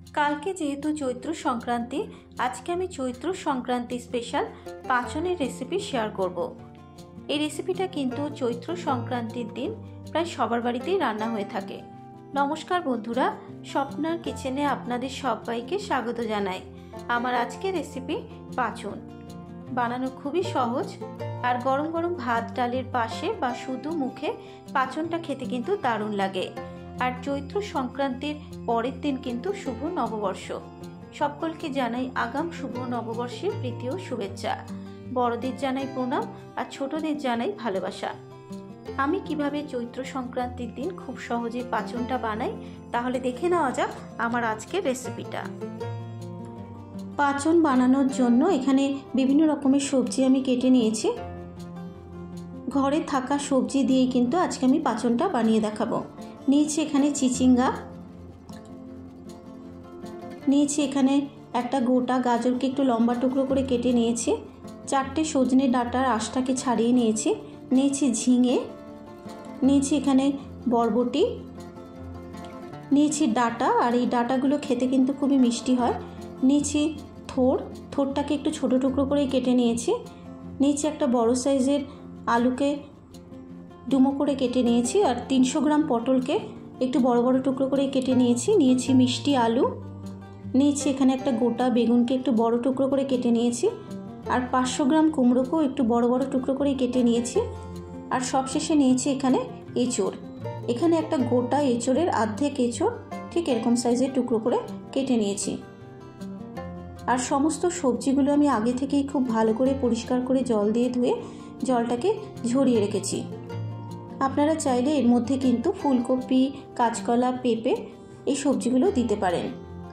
কালকে যেহেতু চৈত্র সংক্রান্তি, আজকে আমি চৈত্র সংক্রান্তি স্পেশাল পাঁচনের রেসিপি শেয়ার করব। এই রেসিপিটা কিন্তু চৈত্র সংক্রান্তির দিন প্রায় সবার বাড়িতেই রান্না হয়ে থাকে। নমস্কার বন্ধুরা, স্বপ্নার কিচেনে আপনাদের সবাইকে স্বাগত জানাই। আমার আজকের রেসিপি পাঁচন বানানো খুবই সহজ, আর গরম গরম ভাত ডালের পাশে বা শুধু মুখে পাঁচনটা খেতে কিন্তু দারুণ লাগে। আর চৈত্র সংক্রান্তির পরের দিন কিন্তু শুভ নববর্ষ। সকলকে জানাই আগাম শুভ নববর্ষের প্রীতি ও শুভেচ্ছা। বড়দের জানাই প্রণাম আর ছোটদের জানাই ভালোবাসা। আমি কিভাবে চৈত্র সংক্রান্তির দিন খুব সহজে পাঁচনটা বানাই, তাহলে দেখে নেওয়া যাক আমার আজকের রেসিপিটা। পাঁচন বানানোর জন্য এখানে বিভিন্ন রকমের সবজি আমি কেটে নিয়েছি। ঘরে থাকা সবজি দিয়ে কিন্তু আজকে আমি পাঁচনটা বানিয়ে দেখাবো। নিয়েছি এখানে চিচিঙ্গা, নিয়েছি এখানে একটা গোটা গাজরকে একটু লম্বা টুকরো করে কেটে নিয়েছি, 4টে সজনে ডাঁটার আঁশটাকে ছাড়িয়ে নিয়েছি, নিয়েছি ঝিঙে, নিয়েছি এখানে বরবটি, নিয়েছি ডাঁটা, আর এই ডাঁটাগুলো খেতে কিন্তু খুবই মিষ্টি হয়। নিয়েছি থোড়টাকে একটু ছোট টুকরো করে কেটে নিয়েছি, নিয়েছি একটা বড় সাইজের আলুকে ডুমো করে কেটে নিয়েছি, আর 300 গ্রাম পটলকে একটু বড় বড় টুকরো করে কেটে নিয়েছি, নিয়েছি মিষ্টি আলু, নিয়েছি এখানে একটা গোটা বেগুনকে একটু বড় টুকরো করে কেটে নিয়েছি, আর 500 গ্রাম কুমড়োকেও একটু বড় বড় টুকরো করে কেটে নিয়েছি, আর সবশেষে নিয়েছি এখানে এঁচোড়। এখানে একটা গোটা এঁচোড়ের অর্ধেক এঁচোড় ঠিক এরকম সাইজের টুকরো করে কেটে নিয়েছি। আর সমস্ত সবজিগুলো আমি আগে থেকেই খুব ভালো করে পরিষ্কার করে জল দিয়ে ধুয়ে জলটাকে ঝরিয়ে রেখেছি। আপনারা চাইলে এর মধ্যে কিন্তু ফুলকপি, কাঁচকলা, পেঁপে এই সবজিগুলো দিতে পারেন।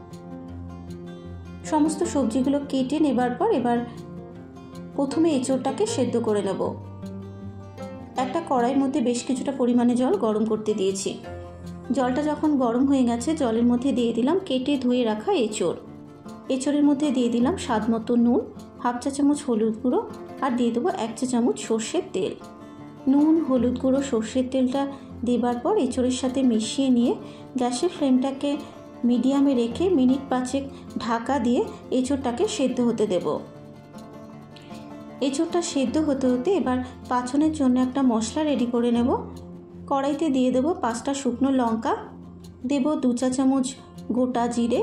সমস্ত সবজিগুলো কেটে নেবার পর এবার প্রথমে এঁচোড়টাকে সেদ্ধ করে নেব। একটা কড়াইয়ের মধ্যে বেশ কিছুটা পরিমাণে জল গরম করতে দিয়েছি। জলটা যখন গরম হয়ে গেছে, জলের মধ্যে দিয়ে দিলাম কেটে ধুয়ে রাখা এঁচোড়। এঁচোড়ের মধ্যে দিয়ে দিলাম স্বাদ মতো নুন, 1/2 চা চামচ হলুদ গুঁড়ো, আর দিয়ে দেবো 1 চা চামচ সর্ষের তেল। নুন, হলুদ গুঁড়ো, সর্ষের তেলটা দেবার পর এঁচোড়ের সাথে মিশিয়ে নিয়ে গ্যাসের ফ্লেমটাকে মিডিয়ামে রেখে মিনিট 5 ঢাকা দিয়ে এঁচোড়টাকে সেদ্ধ হতে দেব। এঁচোড়টা সেদ্ধ হতে হতে এবার পাঁচনের জন্য একটা মশলা রেডি করে নেব। কড়াইতে দিয়ে দেবো 5টা শুকনো লঙ্কা, দেব 2 চা চামচ গোটা জিরে,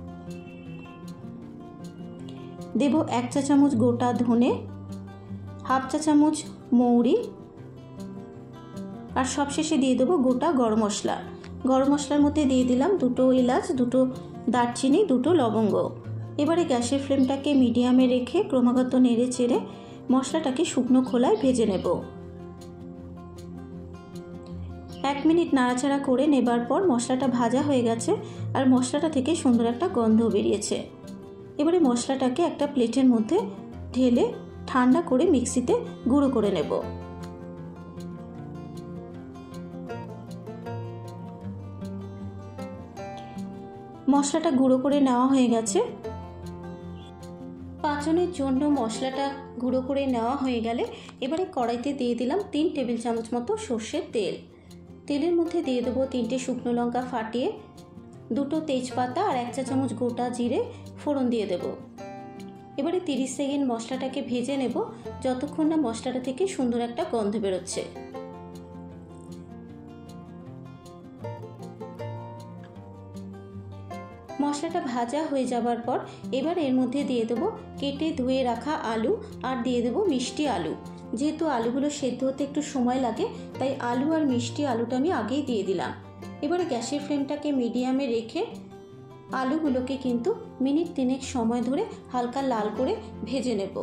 দেব 1 চা চামচ গোটা ধনে, 1/2 চা চামচ মৌরি, আর সবশেষে দিয়ে দেবো গোটা গরম মশলা। গরম মশলার মধ্যে দিয়ে দিলাম 2টো এলাচ, 2টো দারচিনি, 2টো লবঙ্গ। এবারে গ্যাসের ফ্লেমটাকে মিডিয়ামে রেখে ক্রমাগত নেড়ে চেড়ে মশলাটাকে শুকনো খোলায় ভেজে নেব। 1 মিনিট নাড়াচাড়া করে নেবার পর মশলাটা ভাজা হয়ে গেছে, আর মশলাটা থেকে সুন্দর একটা গন্ধ বেরিয়েছে। এবারে মশলাটাকে একটা প্লেটের মধ্যে ঢেলে ঠান্ডা করে মিক্সিতে গুঁড়ো করে নেব। মশলাটা গুঁড়ো করে নেওয়া হয়ে গেছে। পাঁচনের জন্য মশলাটা গুঁড়ো করে নেওয়া হয়ে গেলে এবারে কড়াইতে দিয়ে দিলাম 3 টেবিল চামচ মতো সর্ষের তেল। তেলের মধ্যে দিয়ে দেবো 3টে শুকনো লঙ্কা ফাটিয়ে, 2টো তেজপাতা, আর 1 চা চামচ গোটা জিরে ফোড়ন দিয়ে দেব। এবারে 30 সেকেন্ড মশলাটাকে ভেজে নেব, যতক্ষণ না মশলাটা থেকে সুন্দর একটা গন্ধ বেরোচ্ছে। মশলাটা ভাজা হয়ে যাবার পর এবার এর মধ্যে দিয়ে দেবো কেটে ধুয়ে রাখা আলু, আর দিয়ে দেবো মিষ্টি আলু। যেহেতু আলুগুলো সেদ্ধ হতে একটু সময় লাগে, তাই আলু আর মিষ্টি আলুটা আমি আগেই দিয়ে দিলাম। এবারে গ্যাসের ফ্লেমটাকে মিডিয়ামে রেখে আলুগুলোকে কিন্তু মিনিট 3 সময় ধরে হালকা লাল করে ভেজে নেব।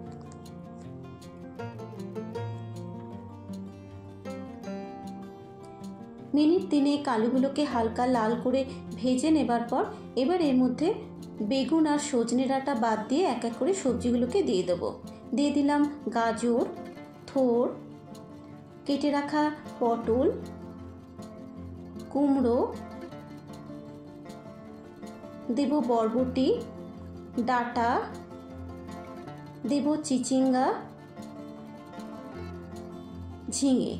মিনিট 3 আলুগুলোকে হালকা লাল করে ভেজে নেবার পর এবার এর মধ্যে বেগুন আর সজনে ডাঁটা বাদ দিয়ে এক এক করে সবজিগুলোকে দিয়ে দেবো। দিয়ে দিলাম গাজর, থোড়, কেটে রাখা পটল, কুমড়ো, দেব বরবটি, ডাঁটা, দেব চিচিঙ্গা, ঝিঙে।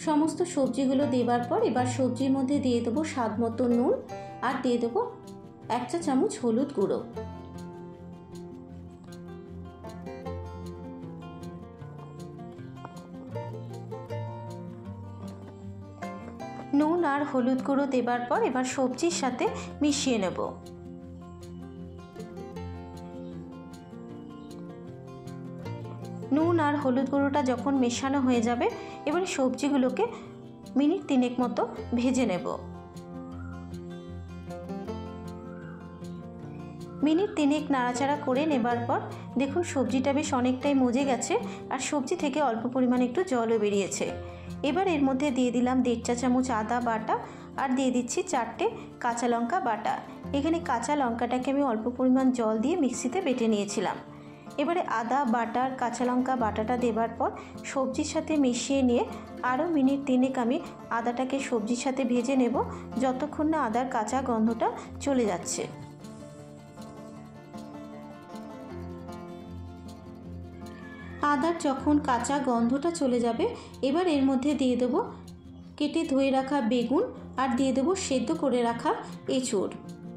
সমস্ত সবজিগুলো দেবার পর এবার সবজির মধ্যে দিয়ে দেবো স্বাদ মতো নুন আর দিয়ে দেবো 1 চা চামচ হলুদ গুঁড়ো। নুন আর হলুদ গুঁড়ো দেবার পর এবার সবজির সাথে মিশিয়ে নেব। নুন আর হলুদ গুঁড়োটা যখন মেশানো হয়ে যাবে এবারে সবজিগুলোকে মিনিট 3 মতো ভেজে নেব। মিনিট 3 নাড়াচাড়া করে নেবার পর দেখুন সবজিটা বেশ অনেকটাই মজে গেছে আর সবজি থেকে অল্প পরিমাণে একটু জলও বেরিয়েছে। এবার এর মধ্যে দিয়ে দিলাম 1.5 চা চামচ আদা বাটা আর দিয়ে দিচ্ছি 4টে কাঁচা লঙ্কা বাটা। এখানে কাঁচা লঙ্কাটাকে আমি অল্প পরিমাণ জল দিয়ে মিক্সিতে বেটে নিয়েছিলাম। এবারে আদা বাটা আর কাঁচা লঙ্কা বাটাটা দেবার পর সবজির সাথে মিশিয়ে নিয়ে আরও মিনিট 3 আমি আদাটাকে সবজির সাথে ভেজে নেব যতক্ষণ না আদার কাঁচা গন্ধটা চলে যাচ্ছে। আদার যখন কাঁচা গন্ধটা চলে যাবে এবার এর মধ্যে দিয়ে দেবো কেটে ধুয়ে রাখা বেগুন আর দিয়ে দেবো সেদ্ধ করে রাখা এঁচোড়।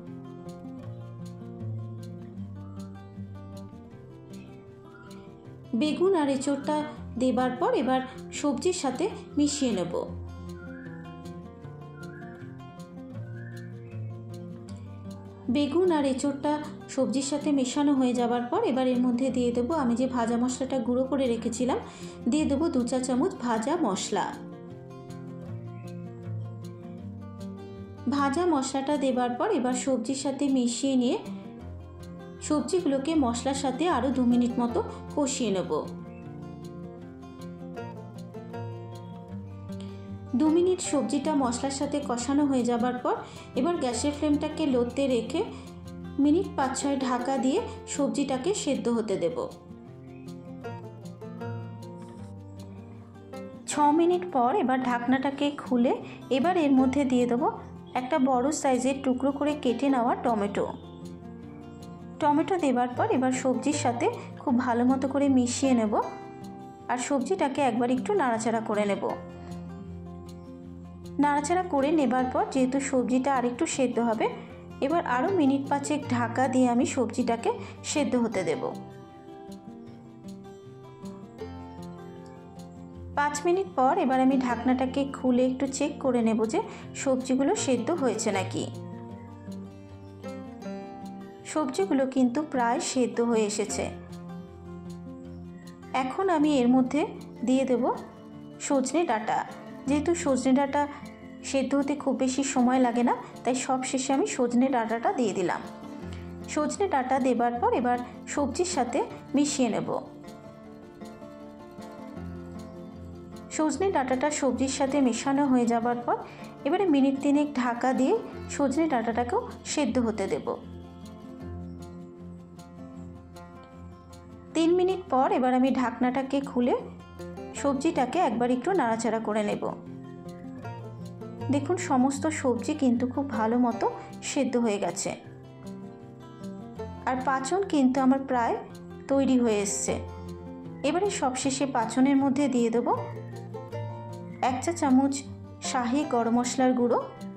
বেগুন আর এঁচোড়টা দেবার পর এবার সবজির সাথে মিশিয়ে নেব। বেগুন আর এঁচোড়টা সবজির সাথে মেশানো হয়ে যাবার পর এবার এর মধ্যে দিয়ে দেবো আমি যে ভাজা মশলাটা গুঁড়ো করে রেখেছিলাম, দিয়ে দেবো 2 চা চামচ ভাজা মশলা। ভাজা মশলাটা দেবার পর এবার সবজির সাথে মিশিয়ে নিয়ে সবজিগুলোকে মশলার সাথে আরও 2 মিনিট মতো কষিয়ে নেব। 2 মিনিট সবজিটা মশলার সাথে কষানো হয়ে যাবার পর এবার গ্যাসের ফ্লেমটাকে লোতে রেখে মিনিট 5-6 ঢাকা দিয়ে সবজিটাকে সেদ্ধ হতে দেব। 6 মিনিট পর এবার ঢাকনাটাকে খুলে এবার এর মধ্যে দিয়ে দেবো একটা বড় সাইজের টুকরো করে কেটে নেওয়া টমেটো। টমেটো দেবার পর এবার সবজির সাথে খুব ভালো মতো করে মিশিয়ে নেব আর সবজিটাকে একবার একটু নাড়াচাড়া করে নেব। নাড়াচাড়া করে নেবার পর যেহেতু সবজিটা আরেকটু সেদ্ধ হবে এবার আরও মিনিট 5 ঢাকা দিয়ে আমি সবজিটাকে সেদ্ধ হতে দেব। 5 মিনিট পর এবার আমি ঢাকনাটাকে খুলে একটু চেক করে নেব যে সবজিগুলো সেদ্ধ হয়েছে নাকি। সবজিগুলো কিন্তু প্রায় সেদ্ধ হয়ে এসেছে। এখন আমি এর মধ্যে দিয়ে দেব সজনে ডাঁটা। যেহেতু সজনে ডাঁটা সেদ্ধ হতে খুব বেশি সময় লাগে না তাই সব শেষে আমি সজনে ডাঁটাটা দিয়ে দিলাম। সজনে ডাঁটা দেবার পর এবার সবজির সাথে মিশিয়ে নেব। সজনে ডাঁটাটা সবজির সাথে মেশানো হয়ে যাবার পর এবারে মিনিট 3 ঢাকা দিয়ে সজনে ডাঁটাটাকেও সেদ্ধ হতে দেব। 3 মিনিট পর এবার আমি ঢাকনাটাকে খুলে সবজিটাকে একবার একটু নাড়াচাড়া করে নেব। দেখুন সমস্ত সবজি কিন্তু খুব ভালো মতো সেদ্ধ হয়ে গেছে আর পাঁচন কিন্তু আমার প্রায় তৈরি হয়ে এসছে। এবারে সবশেষে পাঁচনের মধ্যে দিয়ে দেব 1 চা চামচ শাহি গরম মশলার গুঁড়ো,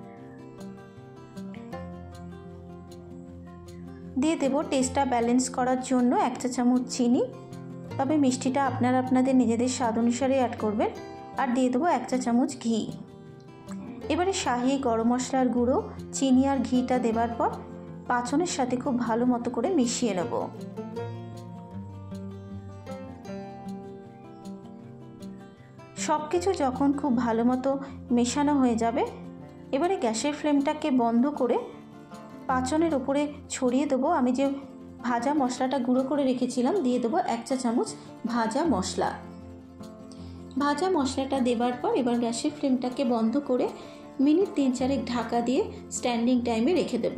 দিয়ে দেব টেস্টটা ব্যালেন্স করার জন্য 1 চা চামচ চিনি, তবে মিষ্টিটা আপনারা আপনাদের নিজেদের স্বাদ অনুসারে অ্যাড করবেন, আর দিয়ে দেবো 1 চা চামচ ঘি। এবারে শাহি গরম মশলার গুঁড়ো, চিনি আর ঘিটা দেবার পর পাঁচনের সাথে খুব ভালো মতো করে মিশিয়ে নেব। সব কিছু যখন খুব ভালো মতো মেশানো হয়ে যাবে এবারে গ্যাসের ফ্লেমটাকে বন্ধ করে পাঁচনের ওপরে ছড়িয়ে দেবো আমি যে ভাজা মশলাটা গুঁড়ো করে রেখেছিলাম, দিয়ে দেবো 1 চা চামচ ভাজা মশলা। ভাজা মশলাটা দেবার পর এবার গ্যাসের ফ্লেমটাকে বন্ধ করে মিনিট 3-4 ঢাকা দিয়ে স্ট্যান্ডিং টাইমে রেখে দেব।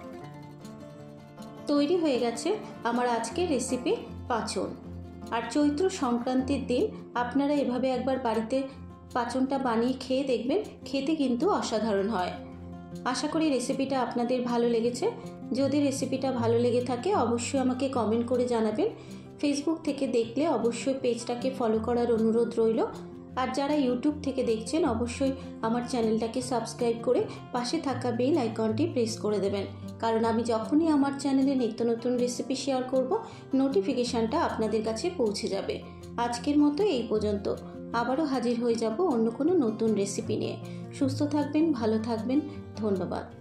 তৈরি হয়ে গেছে আমার আজকের রেসিপি পাঁচন। আর চৈত্র সংক্রান্তির দিন আপনারা এভাবে একবার বাড়িতে পাঁচনটা বানিয়ে খেয়ে দেখবেন, খেতে কিন্তু অসাধারণ হয়। আশা করি রেসিপিটা আপনাদের ভালো লেগেছে। যদি রেসিপিটা ভালো লেগে থাকে অবশ্যই আমাকে কমেন্ট করে জানাবেন। ফেসবুক থেকে দেখলে অবশ্যই পেজটাকে ফলো করার অনুরোধ রইল। আর যারা ইউটিউব থেকে দেখছেন অবশ্যই আমার চ্যানেলটাকে সাবস্ক্রাইব করে পাশে থাকা বেল আইকনটি প্রেস করে দেবেন, কারণ আমি যখনই আমার চ্যানেলে নিত্য নতুন রেসিপি শেয়ার করব নোটিফিকেশানটা আপনাদের কাছে পৌঁছে যাবে। আজকের মতো এই পর্যন্ত, আবারও হাজির হয়ে যাব অন্য কোনো নতুন রেসিপি নিয়ে। সুস্থ থাকবেন, ভালো থাকবেন, ধন্যবাদ।